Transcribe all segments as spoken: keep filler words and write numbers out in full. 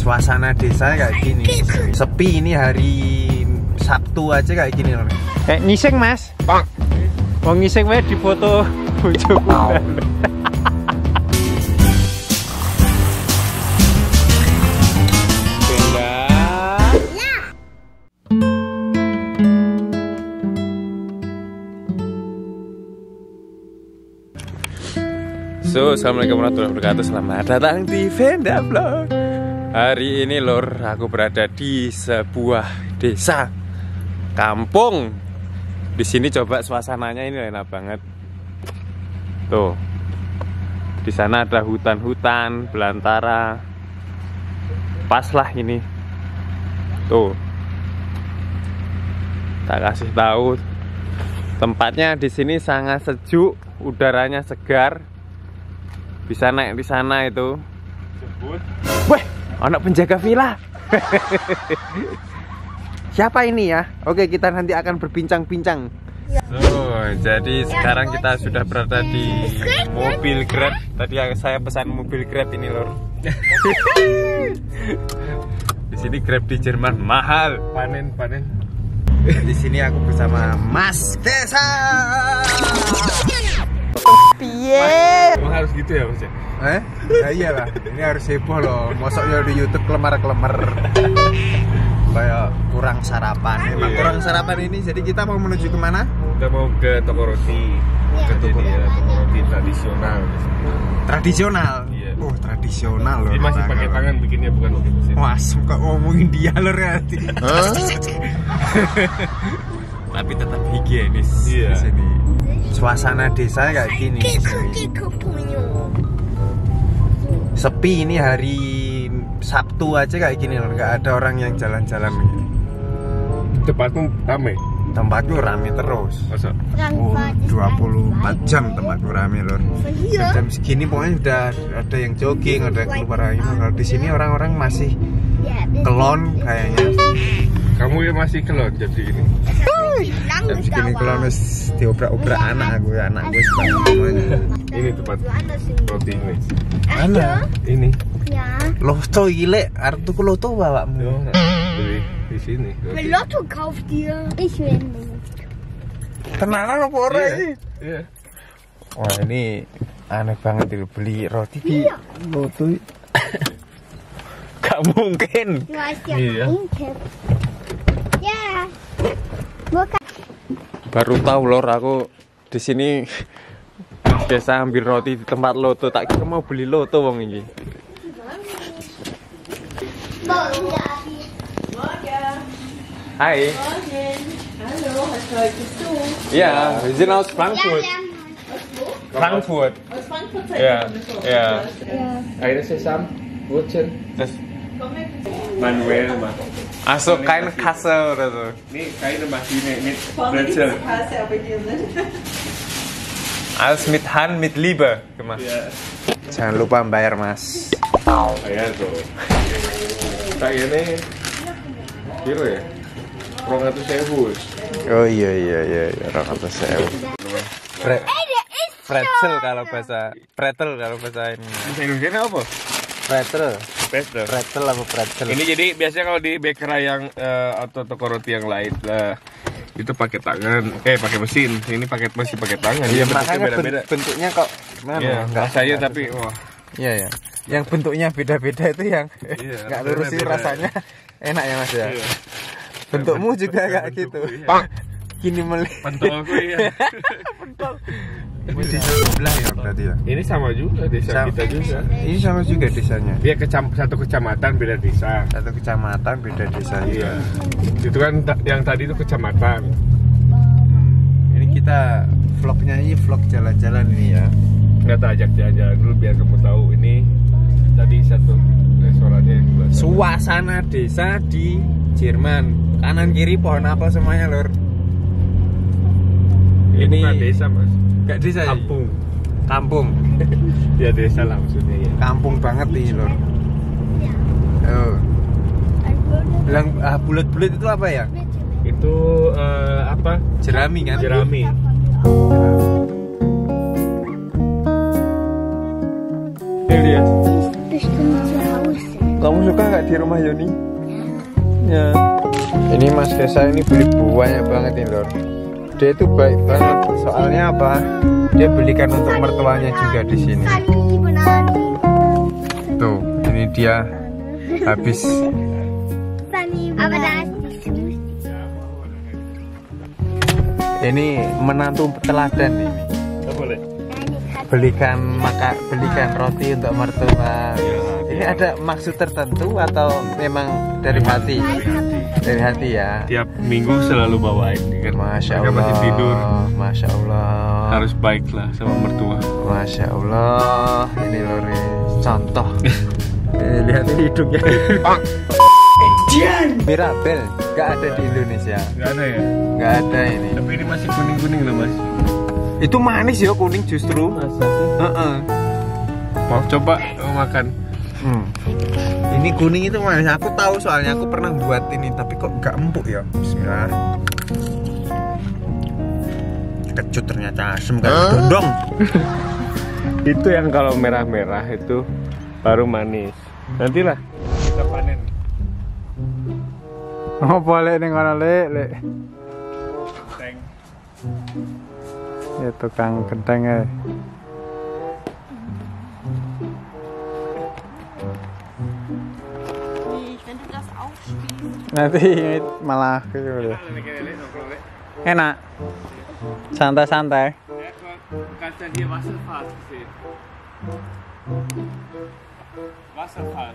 Suasana desa kayak gini. Sepi ini hari Sabtu aja kayak gini loh. Eh, ngising Mas. Bang. Wong ngising wae difoto bojoku. So, assalamualaikum warahmatullahi wabarakatuh. Selamat datang di Venda Vlog. Hari ini lor, aku berada di sebuah desa kampung. Di sini coba suasananya ini enak banget. Tuh, di sana ada hutan-hutan belantara. Pas lah ini. Tuh, tak kasih tahu. Tempatnya di sini sangat sejuk, udaranya segar. Bisa naik di sana itu. Weh, anak penjaga villa. Siapa ini ya? Oke, kita nanti akan berbincang-bincang. Oh, jadi sekarang kita sudah berada di mobil Grab. Tadi saya pesan mobil Grab ini, lor. Di sini Grab di Jerman mahal. Panen, panen. Di sini aku bersama Mas Desa. Piye? Emang harus gitu ya Mas ya? Eh? Ya iyalah, ini harus heboh loh. Mosoknya di YouTube kelemar-kelemar kayak kurang sarapan. Emang kurang sarapan ini, jadi kita mau menuju kemana? Kita mau ke toko roti. Ke toko ya, toko roti tradisional. Tradisional? Iya. Oh, tradisional loh. Ini masih pakai tangan bikinnya, bukan pakai mesin. Wah, suka ngomongin dia lor nanti. Tapi tetap higienis. Iya. Di sini. Suasana desa kayak gini. Sepi ini hari Sabtu aja kayak gini loh, nggak ada orang yang jalan-jalan. Tempatmu ramai? Tempatku rame terus. Masa? Oh, dua puluh empat jam tempatku rame lor. Jam segini pokoknya udah ada yang jogging, ada yang keluar lagi. Kalau di sini orang-orang masih kelon kayaknya. Kamu ya masih kelon jam segini? Jam segini kelon wis diobrak-obrak anak aku, anak gue semuanya. Ini tempat roti ini. Mana? Ini. Loh, coy gile, arep tuku loto bawakmu. Yo, beli di sini. Roti. Lotto kauft dir. Ich will nicht. Tenanan apa ora Iya. iki? Iya. Wah, ini aneh banget itu beli roti di loto. Gak mungkin. Du hast ja Iya. einen Tipp. Ja. Bukan. Baru tahu lor, aku di sini biasa ambil roti di tempat loto. Tak kira mau beli loto wong ini. Hai. Hallo, was wolltest du? Ja, wir sind aus Frankfurt. Ja, Frankfurt. Aus Frankfurt seid Ja, ihr ja. Eine Sesam, Wurzel. Das Manuell mah. also keine Kasse oder so. Ini keine Maschine mit Vorne gibt Brezel. es Kasse, aber hier nicht. Alles mit Hand, mit Liebe gemacht. Ya, Jangan lupa bayar, Mas. kayak tuh. Kayak ini. Kira ya? Rong atau sewu. Oh iya iya iya, orang atas sewu. Pre pretzel kalau bahasa pretzel kalau bahasa ini. Bahasa Indonesia apa? Pretzel, Pretzel. pretzel apa pretzel? Ini jadi biasanya kalau di bakery yang eh, atau toko roti yang lain lah itu pakai tangan, eh pakai mesin. Ini pakai masih pakai tangan. Iya, Bentuknya makanya beda-beda. ben- bentuknya kok mana? Iya, Nggak- rasanya nggak- tapi wah. Iya ya. Yang bentuknya beda-beda itu yang Iya, nggak lurus sih beda-beda. rasanya enak ya Mas ya. Iya. Bentukmu juga kayak Bentukku, gitu. iya. Pak, kini meli. Pentolku ya. Ini desa sebelah ya berarti ya. Ini sama juga desa Sama. kita juga. Ini sama juga desanya. Dia kecam satu kecamatan beda desa. Satu kecamatan beda desa. Iya. Itu kan ta- yang tadi itu kecamatan. Ini kita vlognya ini vlog jalan-jalan ini ya. Nggak tak ajak jalan-jalan dulu biar kamu tahu ini tadi satu restorannya yang buat. Suasana desa di Jerman. Kanan kiri pohon apel semuanya, lor. Ini Ini bukan desa mas, gak desa ya? kampung. Kampung. Ya desa lah maksudnya ya. Kampung banget ini lor. Oh. Bilang ah, bulat-bulat itu apa ya? Itu eh, apa? Jerami kan? Jerami. Ini dia. Bestimmt zu Hause. Kamu suka nggak di rumah Yoni? Ya. Ini Mas Kesa ini beli banyak banget ini lor. Dia itu baik banget. Soalnya apa? Dia belikan untuk mertuanya juga di sini. Tuh, ini dia habis. Ini menantu teladan ini. Nggak boleh. Belikan maka belikan roti untuk mertua. Ini ada maksud tertentu atau memang dari hati? Dari hati ya. Tiap minggu selalu bawain kan. Masya Mereka Allah. masih tidur. Masya Allah. Harus baik lah sama mertua. Masya Allah. Ini lori contoh. Eh, lihat ini hidungnya. Mirabel nggak ada di Indonesia. Nggak ada ya? Nggak ada ini. Tapi ini masih kuning-kuning loh mas. Itu manis ya kuning justru. Masa sih? Heeh. Mau coba mau makan? Hmm. Ini kuning itu manis. Aku tahu soalnya aku pernah buat ini, tapi kok gak empuk ya. Bismillah. Kecut ternyata asem kan dondong. Itu yang kalau merah-merah itu baru manis. Nantilah kita panen. Oh boleh nih kono lek lek. Teng. Ya tukang genteng ya. Wenn du das aufspießt. Nanti malah gitu. Enak. Santai-santai. Kannst du hier Wasserfass sehen? Wasserfass.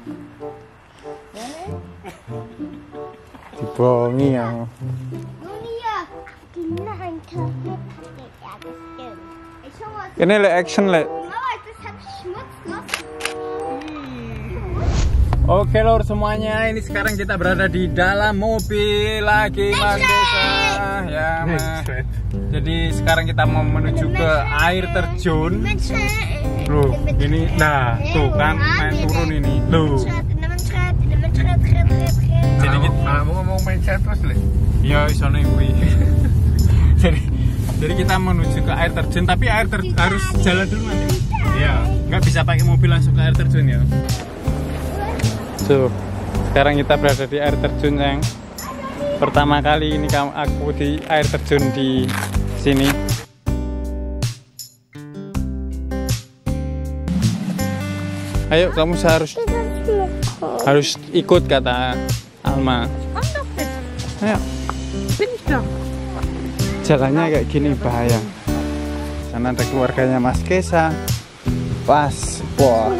Dibohongi yang. Ini le action le. Oke lor semuanya, ini sekarang kita berada di dalam mobil lagi Mas Desa. Ya Mas. Jadi sekarang kita mau menuju ke air terjun. Loh, ini nah tuh kan main turun ini. Loh. Jadi kita mau ngomong main chat terus le. Ya isono kuwi. Jadi jadi kita menuju ke air terjun, tapi air ter harus jalan dulu nanti. Iya, nggak bisa pakai mobil langsung ke air terjun ya. So, sekarang kita berada di air terjun yang pertama kali ini kamu aku di air terjun di sini. Ayo kamu harus harus ikut kata Alma. Ayo. Jalannya kayak gini bahaya. Karena ada keluarganya Mas Kesa. Pas, wah.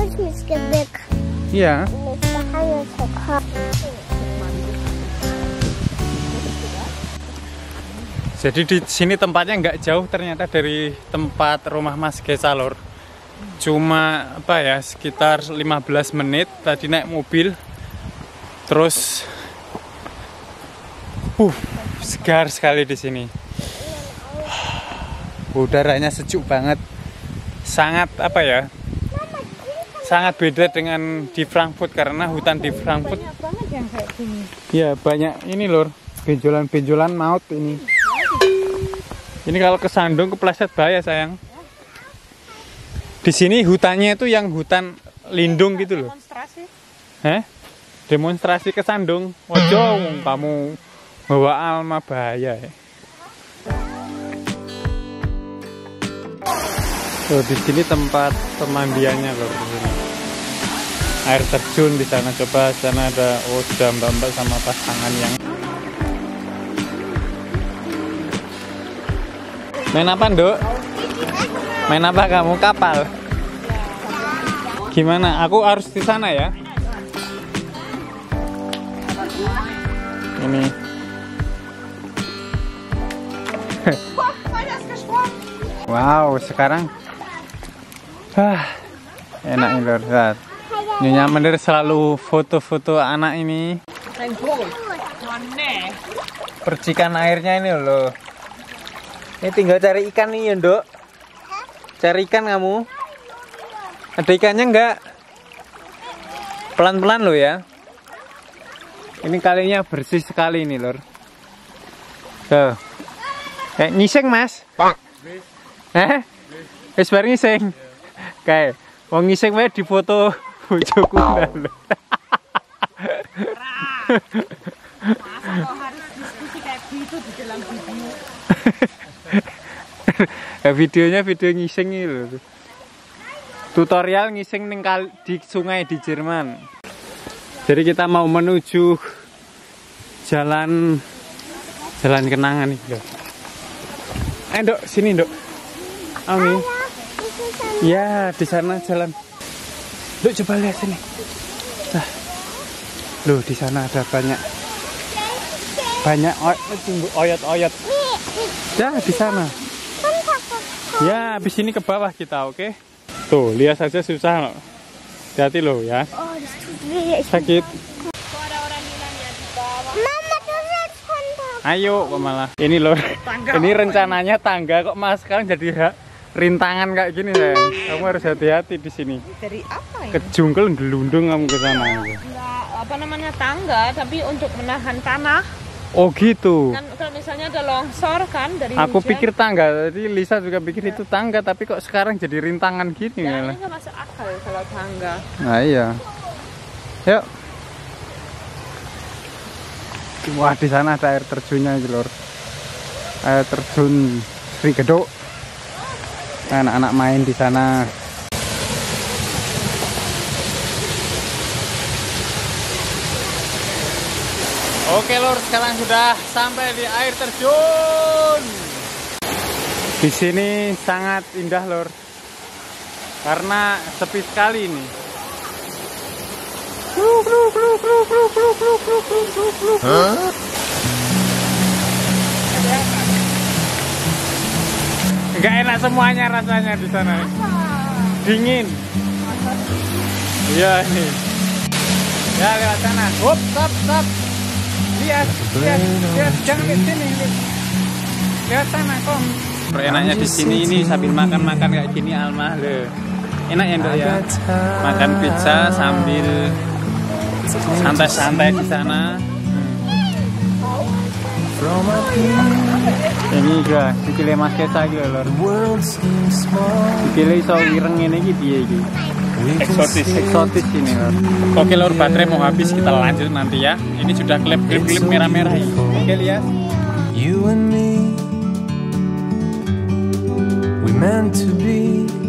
Iya. Jadi di sini tempatnya nggak jauh ternyata dari tempat rumah Mas Kesa lor. Cuma apa ya sekitar lima belas menit tadi naik mobil. Terus, uh, segar sekali di sini. Udaranya sejuk banget. Sangat apa ya? Sangat beda dengan di Frankfurt karena hutan di Frankfurt. Banyak banget yang kayak gini. Iya banyak ini lor, benjolan-benjolan maut ini. Ini kalau kesandung kepleset bahaya sayang. Di sini hutannya itu yang hutan lindung gitu loh. Demonstrasi. Heh? Demonstrasi kesandung. Ojo kamu bawa Alma bahaya ya. So, di sini tempat pemandiannya loh di sini. Air terjun di sana, coba sana ada oh sudah mbak-mbak sama pasangan yang main apa Nduk? Main apa kamu? Kapal? Gimana? Aku harus di sana ya? Ini wow, sekarang ah, enak ini lor. Lihat. Nyonya Mendir selalu foto-foto anak ini. Percikan airnya ini loh. Ini tinggal cari ikan nih ya, Nduk. Cari ikan kamu. Ada ikannya enggak? Pelan-pelan loh ya. Ini kalinya bersih sekali nih, lor. Tuh. Eh, ngising, Mas? Eh? Wis bar ngising. Kae, wong ngising wae difoto bojoku ndalo. Masa kok harus diskusi kayak gitu di dalam video? Ya videonya video ngising ini loh. Tutorial ngising ning kali di sungai di Jerman. Jadi kita mau menuju jalan jalan kenangan nih, loh. Ayo, Dok, sini, Dok. Ami. Ya, di sana jalan. Dok, coba lihat sini. Nah. Loh, di sana ada banyak banyak oyot-oyot. Ya, di sana. Ya, habis ini ke bawah kita, oke? Okay? Tuh, lihat saja susah loh. Hati-hati loh ya. Oh, das tut weh. Sakit. Mama, du sollst runter. Ayo kok malah. Ini loh. Ini rencananya tangga kok malah sekarang jadi ha- rintangan kayak gini sayang. Kamu harus hati-hati di sini. Dari apa ya? Kejungkel gelundung kamu ke sana. Enggak, apa namanya tangga, tapi untuk menahan tanah. Oh gitu. Kan kalau misalnya ada longsor kan dari Aku hujan. pikir tangga, tadi Lisa juga pikir itu tangga, tapi kok sekarang jadi rintangan gini Ya, malah. ini nggak masuk akal kalau tangga. Nah iya. Yuk. Wah, di sana ada air terjunnya gitu, Lor. Air terjun Sri Gedok. Anak-anak main di sana. Oke, Lor, sekarang sudah sampai di air terjun. Di sini sangat indah, Lor. Karena sepi sekali ini. Enggak enak semuanya rasanya di sana. Dingin. Iya nih. Ya lewat sana. Hop, stop, stop. Lihat, lihat, lihat, jangan lihat sini. Lihat sana, Kom. Enaknya di sini ini sambil makan-makan kayak gini Alma le. Enak ya, Ndok ya. Makan pizza sambil santai-santai di sana. Ini juga dikile Mas Kesa iki lho, Lor. Dikile iso ireng ngene iki piye iki? Eksotis, eksotis ini, Lor. Oke, Lor, baterai mau habis, kita lanjut nanti ya. Ini sudah klip-klip merah-merah ini. Oke, lihat. You and me, we meant to be.